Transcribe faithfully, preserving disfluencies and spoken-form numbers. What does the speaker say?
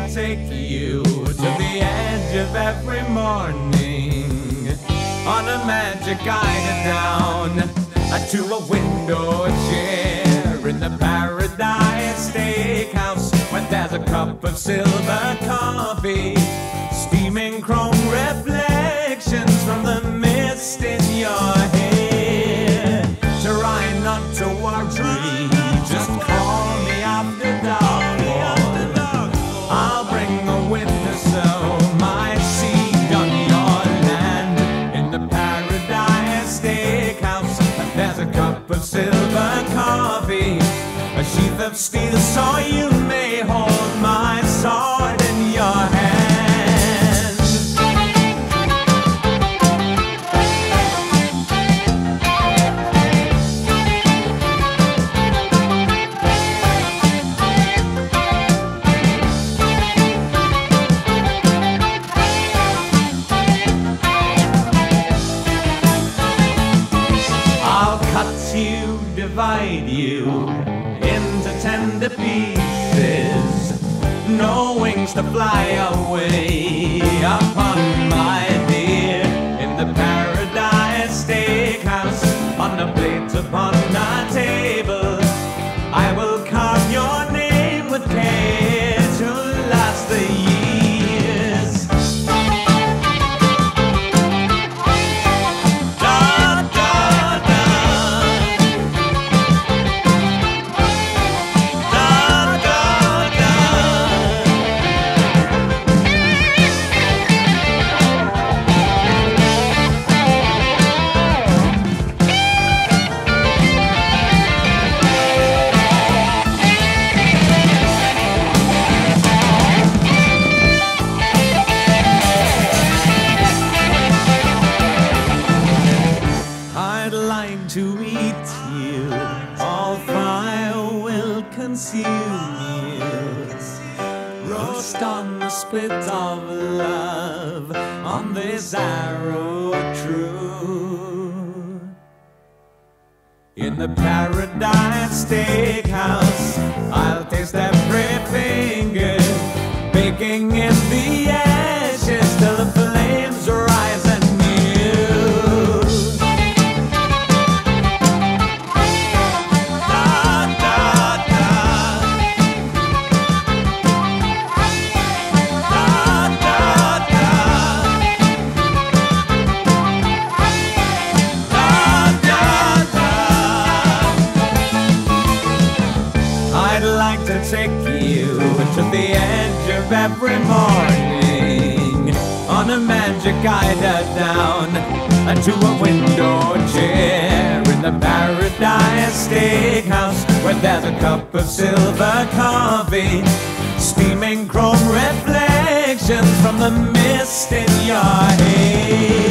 to take you to the edge of every morning, on a magic guided down to a window chair in the Paradise Steakhouse, where there's a cup of silver coffee, steaming chrome reflections from the mist in your hair. Try not to worry, just call me after dark. I'll bring a witness so my seed on your land. In the Paradise Steakhouse, there's a cup of silver coffee, a sheath of steel, so you may hold my sword in your hand. You, divide you into tender pieces, no wings to fly away upon, my dear. In the Paradise Steakhouse, on a plate upon a table, I will carve your name with care to last the years. To eat you, all fire will consume you. Roast on the spit of love, on this arrow true. In the Paradise Steakhouse, I'll taste every finger, baking in the ashes till the flames rise anew. I'd like to take you to the edge of every morning, on a magic guided down to a window chair in the Paradise Steakhouse, where there's a cup of silver coffee, steaming chrome reflections from the mist in your hair.